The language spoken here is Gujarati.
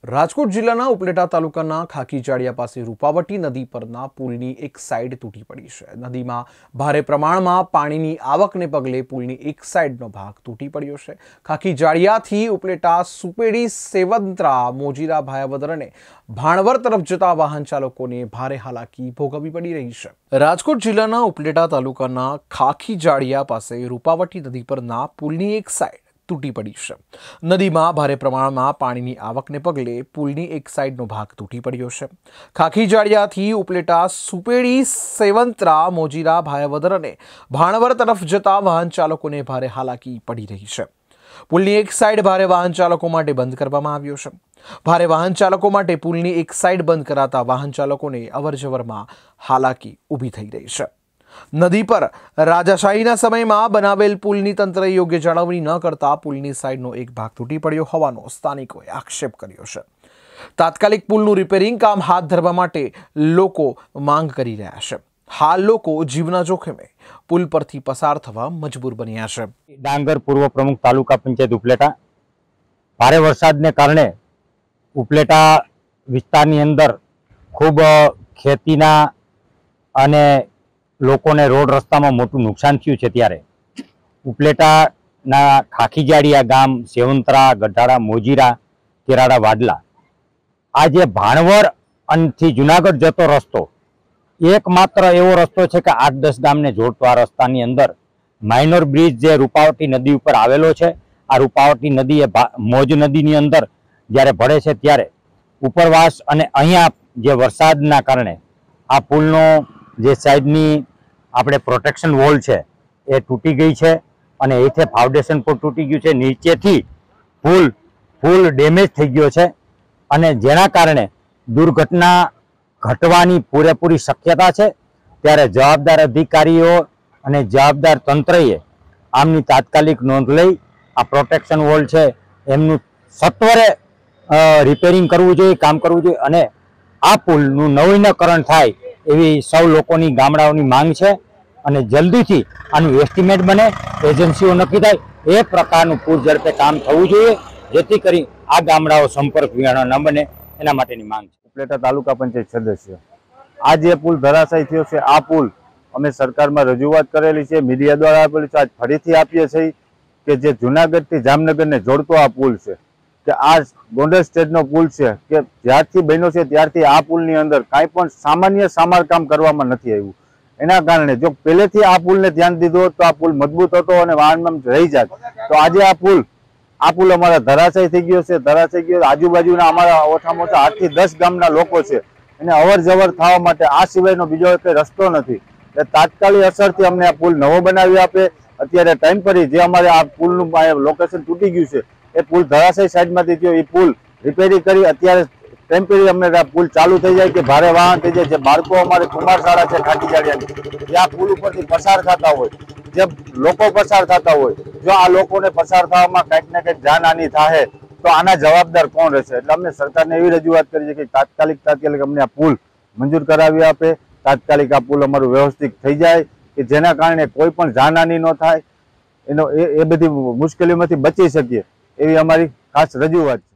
રાજકોટ જિલ્લાના ઉપલેટા તાલુકાના ખાકીજાડિયા પાસે રૂપાવટી નદી પરના પુલની એક સાઈડ તૂટી પડી છે। નદીમાં ભારે પ્રમાણમાં પાણીની આવકને પગલે પુલની એક સાઈડનો ભાગ તૂટી પડ્યો છે। ખાકીજાડિયાથી ઉપલેટા સુપેડી સેવંત્રા મોજીરા ભાયાવદર અને ભાણવર તરફ જતા વાહન ચાલકોને ભારે હાલાકી ભોગવવી પડી રહી છે। રાજકોટ જિલ્લાના ઉપલેટા તાલુકાના ખાકીજાડિયા પાસે રૂપાવટી નદી પરના પુલની એક સાઈડ તૂટી પડી છે। નદીમાં ભારે પ્રમાણમાં પાણીની આવકને પગલે પુલની એક સાઈડનો ભાગ તૂટી પડ્યો છે। ખાકીજાડિયાથી ઉપલેટા સુપેડી સેવંત્રા મોજીરા ભાયાવદર અને ભાણવર તરફ જતા વાહન ચાલકોને ભારે હાલાકી પડી રહી છે। પુલની એક સાઈડ ભારે વાહન ચાલકો માટે બંધ કરવામાં આવ્યો છે। ભારે વાહન ચાલકો માટે પુલની એક સાઈડ બંધ કરાતા વાહન ચાલકોને અવરજવરમાં હાલાકી ઊભી થઈ રહી છે। નદી પર રાજાશાહીના સમયમાં બનાવેલ પુલની તંત્રએ યોગ્ય જાળવણી ન કરતા પુલની સાઈડનો એક ભાગ તૂટી પડ્યો હોવાનો સ્થાનિકોએ આક્ષેપ કર્યો છે। તાત્કાલિક પુલનું રિપેરિંગ કામ હાથ ધરવા માટે લોકો માંગ કરી રહ્યા છે। હાલ લોકો જીવના જોખમે પુલ પરથી પસાર થવા મજબૂર બન્યા છે। ડાંગર પૂર્વ પ્રમુખ તાલુકા પંચાયત ઉપલેટા। ભારે વરસાદને કારણે ઉપલેટા વિસ્તારની અંદર ખૂબ ખેતીના અને લોકોને રોડ રસ્તામાં મોટું નુકસાન થયું છે। ત્યારે ઉપલેટાના ખાકીજાડિયા ગામ, સેવંત્રા, ગઢાડા, મોજીરા, કેરાડા, વાડલા, આ જે ભાણવર થી જુનાગઢ જતો રસ્તો એકમાત્ર એવો રસ્તો છે કે 8-10 ગામને જોડતો આ રસ્તાની અંદર માઇનોર બ્રિજ જે રૂપાવટી નદી ઉપર આવેલો છે। આ રૂપાવટી નદી એ મોજ નદીની અંદર જ્યારે ભળે છે ત્યારે ઉપરવાસ અને અહીંયા જે વરસાદના કારણે આ પુલનો જે સાઈડની આપણે પ્રોટેક્શન વોલ છે એ તૂટી ગઈ છે અને અહીંથી ફાઉન્ડેશન પણ તૂટી ગયું છે। નીચેથી પુલ ડેમેજ થઈ ગયો છે અને જેના કારણે દુર્ઘટના ઘટવાની પૂરેપૂરી શક્યતા છે। ત્યારે જવાબદાર અધિકારીઓ અને જવાબદાર તંત્રએ આમની તાત્કાલિક નોંધ લઈ આ પ્રોટેક્શન વોલ છે એમનું સત્વરે રિપેરિંગ કરવું જોઈએ, કામ કરવું જોઈએ અને આ પુલનું નવીનીકરણ થાય એવી સૌ લોકોની ગામડાઓની માંગ છે અને જલ્દીથી આનું એસ્ટિમેટ બને, એજન્સીઓ નક્કી થાય એ પ્રકારનું પુલ ઝડપે કામ થવું જોઈએ જેથી કરી આ ગામડાઓ સંપર્ક વિહોણા ન બને એના માટેની માંગ છે। ઉપલેટા તાલુકા પંચાયત સદસ્ય, આ જે પુલ ધરાશાયી થયો છે આ પુલ અમે સરકારમાં રજૂઆત કરેલી છે, મીડિયા દ્વારા આપેલી છે, આજ ફરીથી આપીએ છીએ કે જે જુનાગઢથી જામનગરને જોડતો આ પુલ છે કે આ ગોંડલ સ્ટેટનો પુલ છે કે જ્યારથી બન્યો છે ત્યારથી આ પુલની અંદર કાંઈ પણ સામાન્ય સમારકામ કરવામાં નથી આવ્યું। એના કારણે જો પહેલેથી આ પુલને ધ્યાન દીધું હોત તો આ પુલ મજબૂત હતો અને વાહનમાં રહી જાત। તો આજે આ પુલ અમારા ધરાશાયી થઈ ગયો છે। ધરાશાયી ગયો, આજુબાજુના અમારા ઓછામાં ઓછા 8 થી 10 ગામના લોકો છે એને અવર જવર થવા માટે આ સિવાયનો બીજો કોઈ રસ્તો નથી। એટલે તાત્કાલિક અસરથી અમને આ પુલ નવો બનાવી આપે। અત્યારે ટાઈમ પર જે અમારે આ પુલનું લોકેશન તૂટી ગયું છે એ પુલ ધરાશાયી સાઈડમાંથી થયો એ પુલ રિપેરિંગ કરી અત્યારે ટેમ્પરરી અમને પુલ ચાલુ થઈ જાય કે ભારે વાહન થઈ જાય। જે બાળકો અમારે કુમાર શાળા છે ખાકીજાડિયાની, જે આ પુલ ઉપરથી પસાર થતા હોય, જે લોકો પસાર થતા હોય, જો આ લોકોને પસાર થવામાં કંઈક ને કંઈક જાનહાનિ થાય તો આના જવાબદાર કોણ રહેશે? એટલે અમે સરકારને એવી રજૂઆત કરી છે કે તાત્કાલિક અમને આ પુલ મંજૂર કરાવી આપે, તાત્કાલિક આ પુલ અમારું વ્યવસ્થિત થઈ જાય કે જેના કારણે કોઈ પણ જાનહાનિ ન થાય, એ બધી મુશ્કેલીઓમાંથી બચી શકીએ એવી અમારી ખાસ રજૂઆત છે।